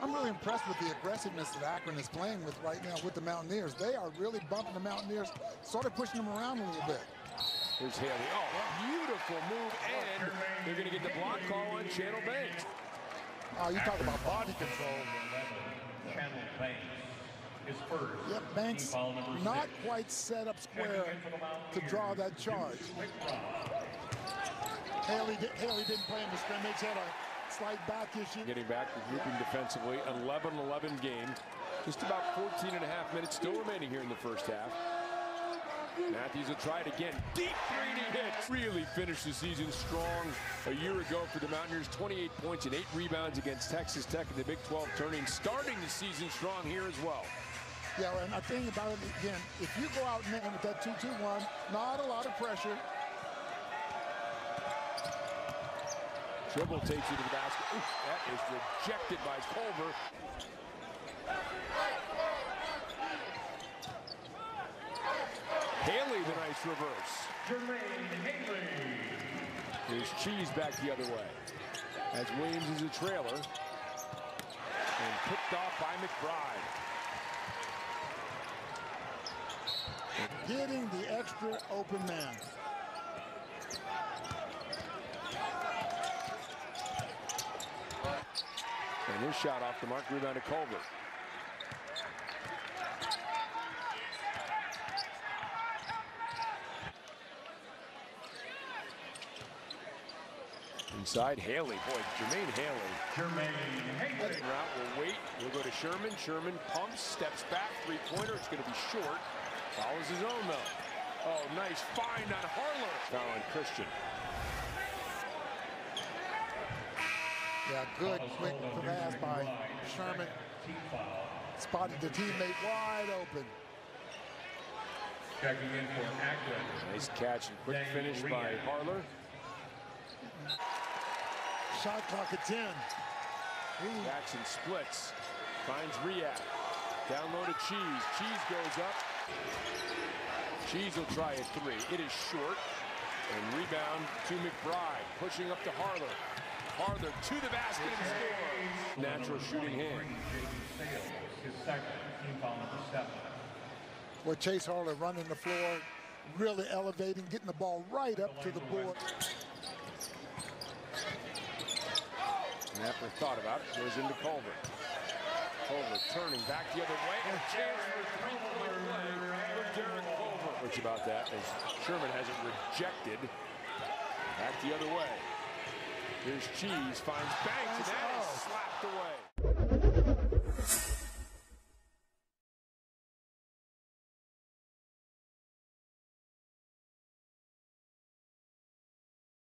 I'm really impressed with the aggressiveness that Akron is playing with right now with the Mountaineers. They are really bumping the Mountaineers, sort of pushing them around a little bit. Here's Haley. Oh, beautiful move, and they're going to get the block call on Channel Banks. Oh, you talk about body control. Channel Banks is first. Yep, Banks not quite set up square to draw that charge. Haley didn't play in the scrimmage, had a slight back issue. Getting back to grouping defensively, an 11-11 game. Just about 14 and a half minutes still remaining here in the first half. Matthews will try it again. Deep three, and he hits. Really finished the season strong a year ago for the Mountaineers. 28 points and 8 rebounds against Texas Tech in the Big 12 tourney. Starting the season strong here as well. Yeah, and I think about it again, if you go out and with that 2-2-1, not a lot of pressure. Dribble takes you to the basket. Oof, that is rejected by Culver. Haley, the nice reverse. Here's Cheese back the other way. As Williams is a trailer. And picked off by McBride. Getting the extra open man. And his shot off the mark, rebound to Culver. Inside, Haley. Boy, Jermaine Haley. Route will wait. We'll go to Sherman. Sherman pumps, steps back, three-pointer. It's going to be short. Follows his own, though. Oh, nice find on Harlow. Foul on Christian. Yeah, good quick pass by Sherman. Spotted the teammate wide open. Checking in for Akron. Nice catch and quick finish by Harler. Shot clock at 10. Ooh. Jackson splits. Finds Riyad. Down low to Cheese. Cheese goes up. Cheese will try a three. It is short. And rebound to McBride. Pushing up to Harler. Harler to the basket and scores. Natural shooting hand. His second, team foul number 7. Well, Chase Harler running the floor, really elevating, getting the ball right up to the board. After thought about it, goes into Culver. Culver turning back the other way. And a chance for a three-point play for Derek Culver. What's about that as Sherman has it rejected. Back the other way. Here's Cheese, finds Banks, and that is slapped away.